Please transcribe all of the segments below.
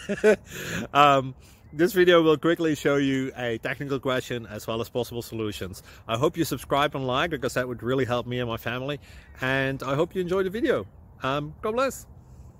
This video will quickly show you a technical question as well as possible solutions. I hope you subscribe and like, because that would really help me and my family. And I hope you enjoy the video. God bless.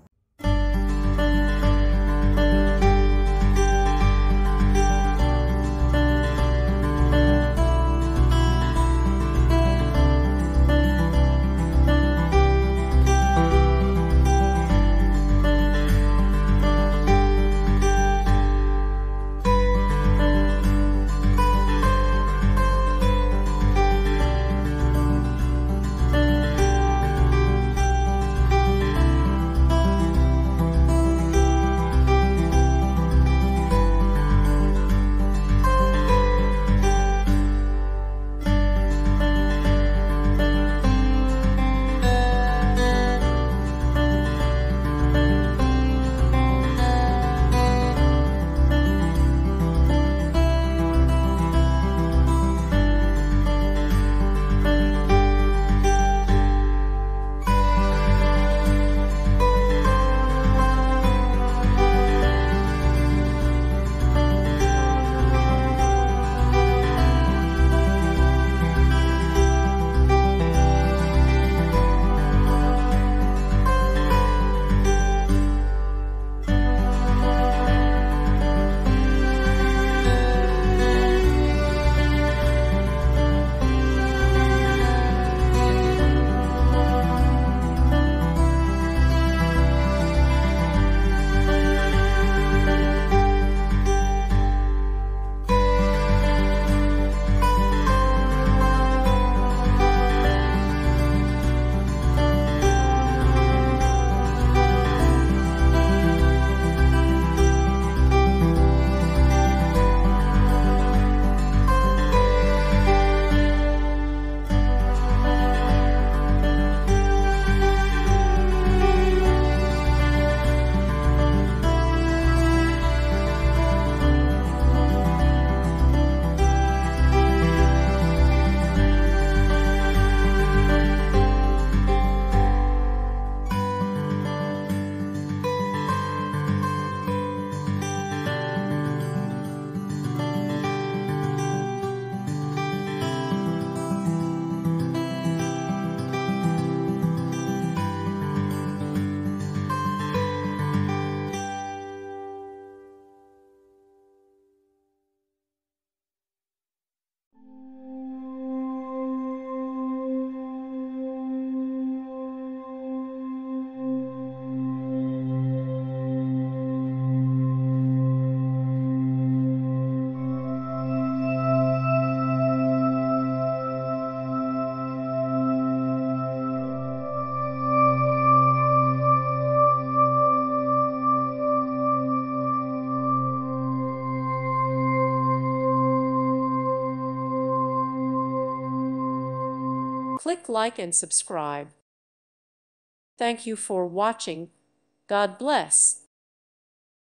Click like and subscribe. Thank you for watching. God bless.